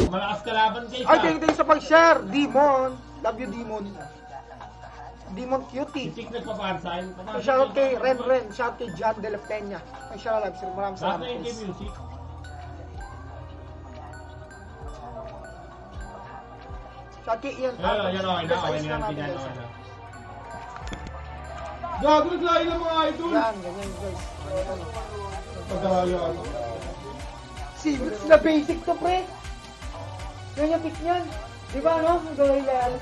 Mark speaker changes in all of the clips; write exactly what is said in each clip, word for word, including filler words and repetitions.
Speaker 1: Malakas kalaban guys.
Speaker 2: Ay, thank you sa pag-share. Demon. Love you, Demon. Demon Cutie.
Speaker 1: Isik nagpapansahin.
Speaker 2: Shoutout kay Ren Ren. Shoutout kay John De La Peña. Ay, shoutout live stream. Maraming salamat.
Speaker 1: Lahat na yung music.
Speaker 2: Shoutout kay Ian.
Speaker 1: Ayan, yan okay na. Okay na yan. Yan okay na.
Speaker 3: Gago, naglahi ng mga idol.
Speaker 2: Yan, ganyan guys.
Speaker 3: Pagkakaya ano.
Speaker 2: Si, na basic to pre. Yan yung pick niyan. Di ba no? Ang gawin yan.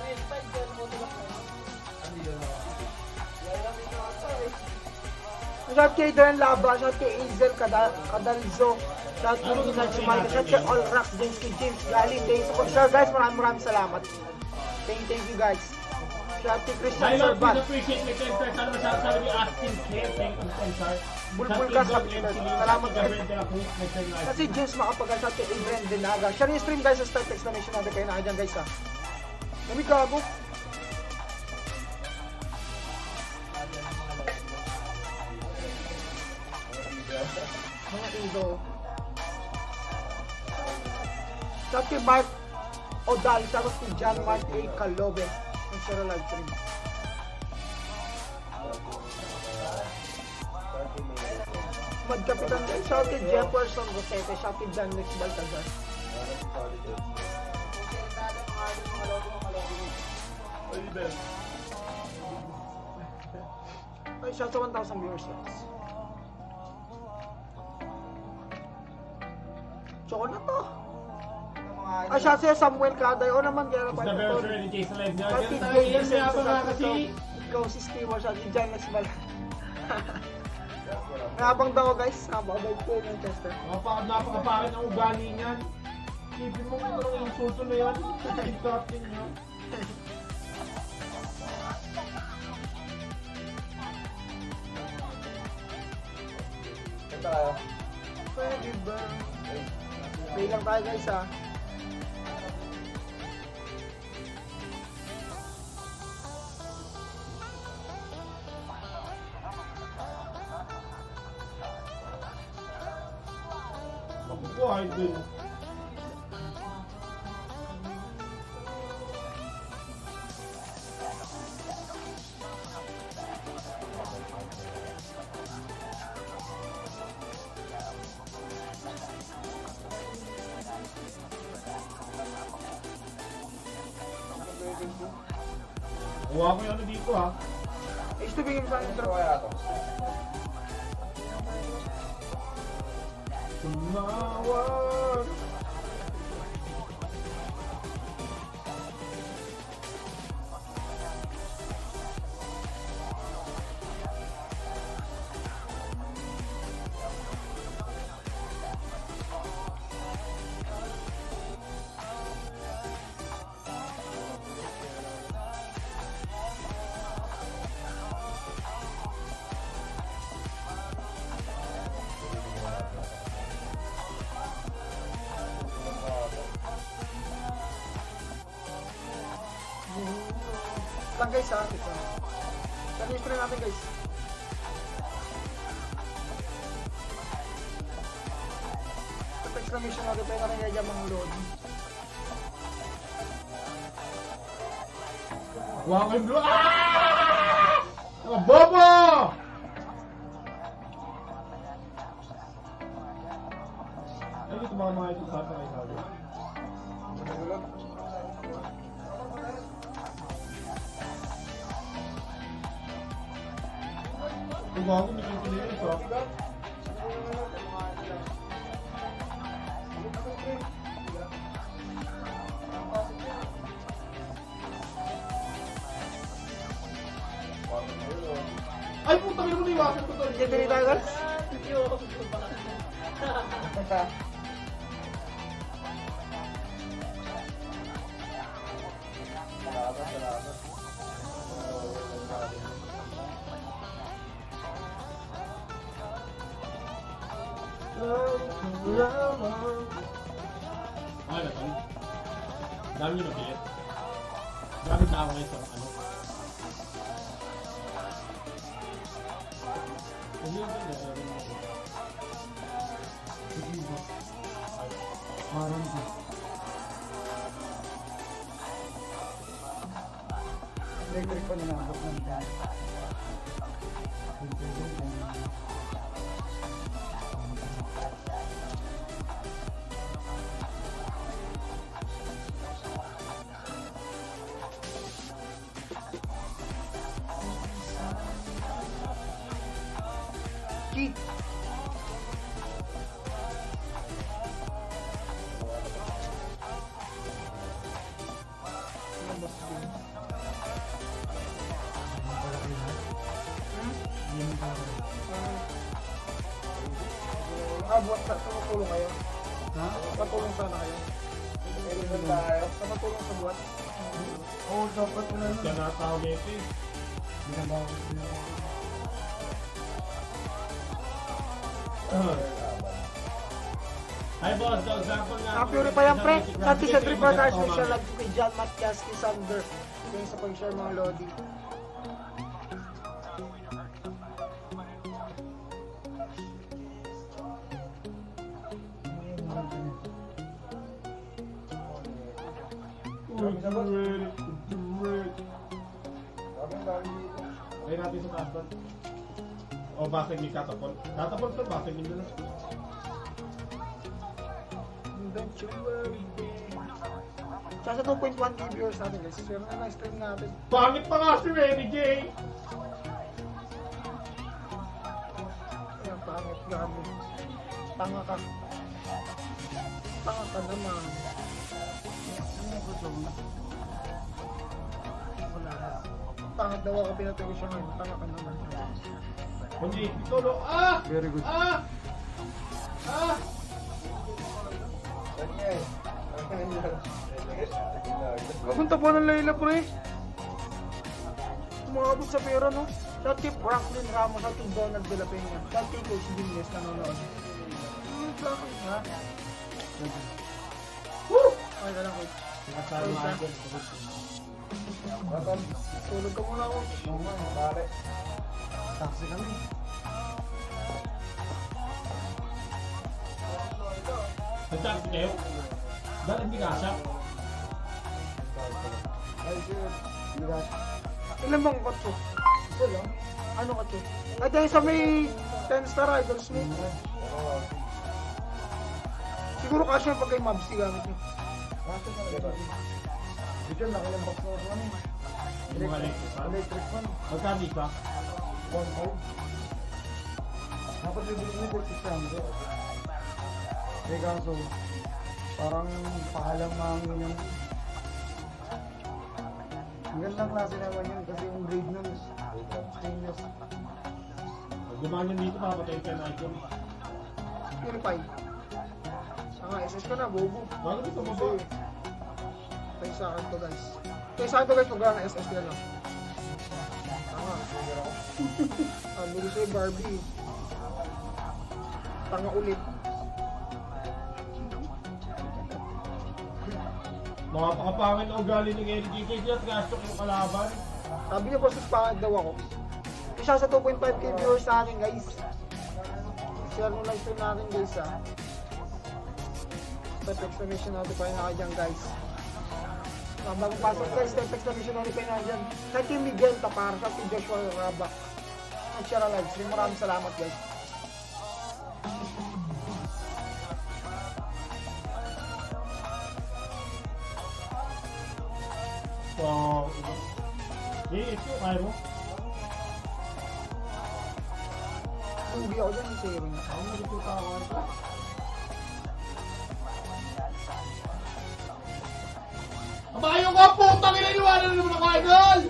Speaker 2: Shout kay Darren Laba, shout kay Azel Cadalzo, shout kay Ina Chumayka, shout kay All Rock, James kay James Gali, thank you for share guys, maraming maraming salamat. Thank, thank you guys. Shout kay Christian Sorbat.
Speaker 1: I appreciate my ten stars. Sana masyadong sabi ni Austin Claire, thank you ten stars.
Speaker 2: Bulbul ka sa salamat guys. Kasi James makapagal, shout kay Adrian Denaga. Share yung stream guys sa start exclamation natin kayo na kayo dyan guys ha. Nami gago. Mga ido. Shout kay Mark Odal, shout kay John Mark A. Calobe. Ang share live stream. Mad Kapitan guys, shout kay Jefferson Rosete, shout kay John Lex Baltazar. Ay, shout to one thousand viewers guys. Choco na to. Ay, shout sa'yo Samuel Kaday. O naman, kaya na pa ito. Kasi Jay kasi ikaw si Steve, shout kay John Lex Baltazar. Nabang daw guys, nababay ko yung Manchester.
Speaker 3: Napakapakit ang ugali niyan. Isipin mo kung anong insulto na yan. Captain niya.
Speaker 2: Pwede ba? Play lang tayo guys ha.
Speaker 3: Why did
Speaker 1: Kuha ko yung ano dito ha.
Speaker 2: Is to bigyan sa akin ito.
Speaker 3: Tumawag.
Speaker 2: Lang guys ha. Saan yung spray natin guys? Ito exclamation natin tayo na rin yaya mga load.
Speaker 3: Kuha ko yung blue. Ah! Mga bobo! Ay, ito mga mga ito sa atin ay sabi. Ito ba ako nakikinig ito? Ay, puta ka naman iwasan ko to.
Speaker 2: Diyan din tayo guys?
Speaker 1: Ay, natin. Dami nyo nabilit. Dami sa ako ngayon sa ano. Ano yun din eh. Parang
Speaker 2: Electric pa ninabot ng dyan. Cheat! Ah, buwan sa tumutulong kayo? Ha? Patulong sana kayo? Meron ba tayo? Tumutulong sa buwan? Oo, dapat mo na nun.
Speaker 3: Kaya natawag ito eh.
Speaker 2: Binabawag na.
Speaker 3: Hi boss, so example nga.
Speaker 2: Ang purify ang pre, sa t-shirt trip ba tayo special lang kay John Matias, kay Sander. Kaya sa pag-share mga Lodi.
Speaker 3: Ay natin sa taas. O basag ni katapon. Katapon to, basag ni doon.
Speaker 2: Don't you worry, babe. Sa two point one K viewers natin guys. Share na na stream natin.
Speaker 3: Pangit pa nga si Renejay!
Speaker 2: Ayan, pangit gabi. Tanga ka. Tanga ka naman. Ano yung gusto mo? Wala. Pangit daw ako pinatuloy siya ngayon. Tanga ka naman.
Speaker 3: Kundi, ito no. Ah!
Speaker 2: Very good.
Speaker 3: Ah! Ah!
Speaker 2: Papunta po ng Layla, pre. Umabot sa pera, no? Shout kay Franklin Ramos, shout kay Donald de la Peña, shout kay Coach Vilnes nanonood. Hmm, bakit ha? Woo! Okay ka lang, Coach.
Speaker 3: Sinasali mga idol.
Speaker 2: Tulog ka muna, Coach. Oo nga, pare. Taxi kami.
Speaker 3: Nagtaksi kayo? Dahil hindi kasha?
Speaker 2: Ilan bang kotso? Isa lang. Ano kotso? Ay, dahil sa may ten star idols mo. Siguro kasi yung pagkay mabsi gamit nyo. Kasi talaga ba? Dito lang, ilang box na ako ano.
Speaker 3: Yung mga electric fan?
Speaker 2: Electric fan.
Speaker 3: Magkano isa?
Speaker 2: one five. Dapat bibili mo for six hundred. Eh kaso, parang pakalang mahangin yung ang gandang klase naman yun kasi yung grade nun is stainless.
Speaker 3: Pag gumawa dito, papatayin ka na icon.
Speaker 2: Purify. Saka S S ka na, bobo.
Speaker 3: Bakit ito mo ba?
Speaker 2: Tayo sa akin to guys. Tayo sa akin to guys, mag-run na S S ka lang. Tanga. Ang bilis yung Barbie. Tanga ulit.
Speaker 3: Makapakapangin na ugali ng N G K at gasto yung kalaban.
Speaker 2: Sabi niya boss, pangit daw ako. Isa sa two point five K viewers sa akin guys. Share mo lang ito natin guys ha. Step exclamation notify na ka dyan guys. Uh, bagong pasok guys, step exclamation notify na ka dyan. Sa Team Miguel Tapar, sa Team Joshua Raba. Nag-share ang live stream. Maraming salamat guys.
Speaker 3: So, eh, ito, kaya mo?
Speaker 2: Hindi ako dyan, yung sharing.
Speaker 3: Ako mo dito pa ako ito. Kabayo ka po! Tangin na iniwanan naman ako, idol!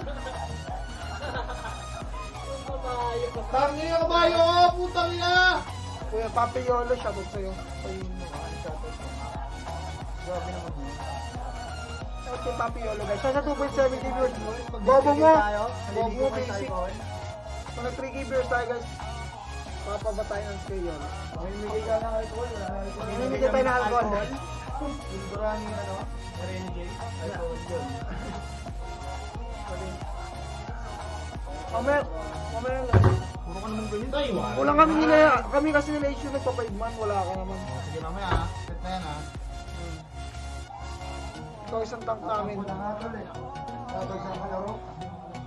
Speaker 3: Tangin na kabayo ka! Putang ina!
Speaker 2: Kuya Papi Yolo, shoutout sa'yo. Ay, shoutout. Grabe naman mo. Okay, Papi Yolo guys. Sa two point seven K viewers, bobo mo! Bobo mo, basic. Kung nag three K viewers tayo guys, papabatayin ang kay Yolo. Mamimigay ka ng alcohol. Mamimigay tayo ng alcohol. Liburani ano? Renejay. Alcohol yun. Mamaya, mamaya lang.
Speaker 3: Puro ka naman ganyan tayo ah.
Speaker 2: Wala kami nila, kami kasi nila issue nagpa five man, wala ka naman.
Speaker 3: Sige mamaya ah. Set na yan ah.
Speaker 2: Ikaw isang tank namin.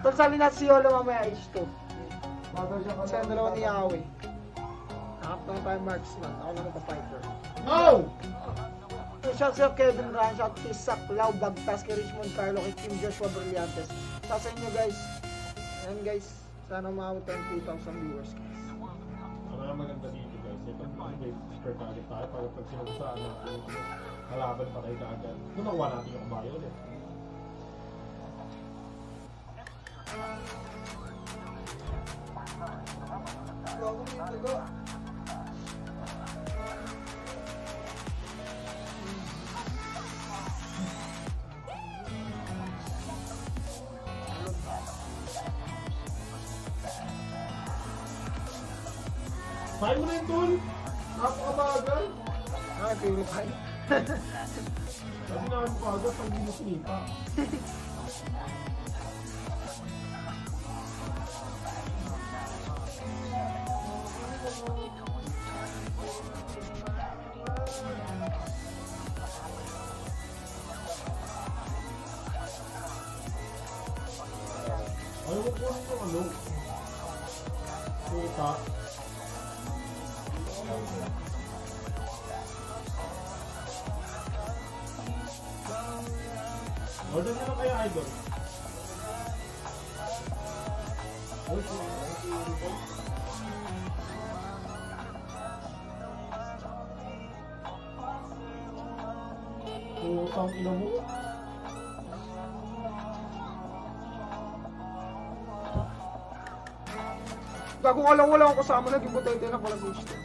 Speaker 2: Tansali natin si Yolo mamaya H two.
Speaker 3: Bagal siya ka
Speaker 2: Kasi ang dalawa ni Yahweh. Nakap naman tayo marksman. Ako naman pa-fighter.
Speaker 3: No!
Speaker 2: Shout sa Kevin Ryan, shout kay Saklaw Bagtas, kay Richmond Carlo, kay Kim Joshua Brillantes. Sa sa inyo guys. Ayan guys. Sana umawit tayo two thousand viewers guys.
Speaker 3: Ano nga maganda dito guys? Ito may expert target tayo para pag sinagusaan natin kalaban pa tayo kaagad. Kung nakuha natin yung kabayo ulit.
Speaker 2: Go, go, go.
Speaker 3: Fine mo na yun, Tol! Napakabagal!
Speaker 2: Ah, purify.
Speaker 3: Sabi na ako kaagad pag hindi mo sinipa. Ayaw ko po ito ano? Puta. Order nyo na kaya, idol. Putang ina mo.
Speaker 2: Bago ka lang wala akong kasama, naging butente na pala si H two.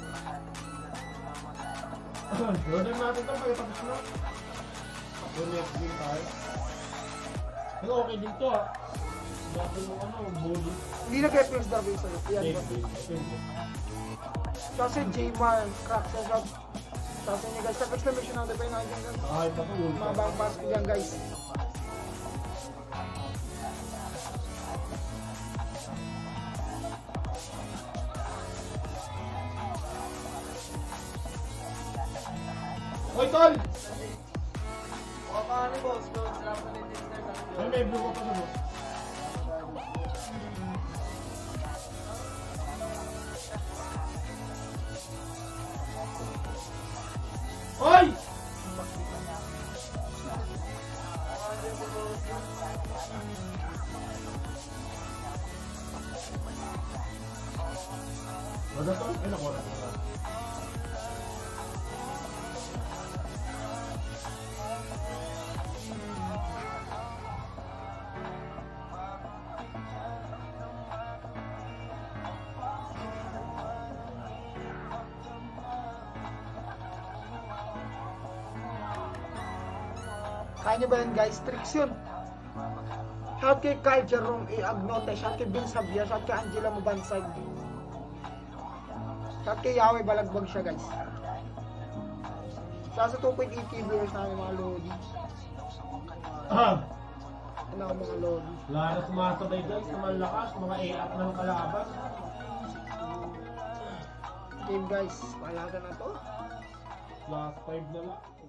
Speaker 3: Order natin ito, pagkatapos na. So next game tayo. Pero okay din to ah. Bago mo ano, body.
Speaker 2: Hindi nag-F-P-S Darby sa'yo. Yan ba?
Speaker 3: Next game, depende.
Speaker 2: Kasi J-Mar, crack sa shot. Tapos niya guys, sa exclamation number pa yun nandiyan guys.
Speaker 3: Ay, baka ultra.
Speaker 2: Mga bagong pasok yan guys.
Speaker 3: Hoy, Tol!
Speaker 4: Baka paano boss, boss, salamat na nito na
Speaker 3: Ay, may blue ko pa sa boss. Hoy! Wala to? Ay, nakuha na.
Speaker 2: Kaya nyo ba yun guys? Tricks yun. Shout kay Kyle Jerome A. Agnote, shout kay Vince Javier, shout kay Angela Mabansag. Shout kay Yahweh Balagbag siya guys. Sa sa two point eight K viewers namin mga Lodi.
Speaker 3: Ah!
Speaker 2: Ano ang mga Lodi?
Speaker 3: Wala na sumasabay guys, na malakas, mga A-up ng kalaban.
Speaker 2: Game guys, malaga na to.
Speaker 3: Last five na lang.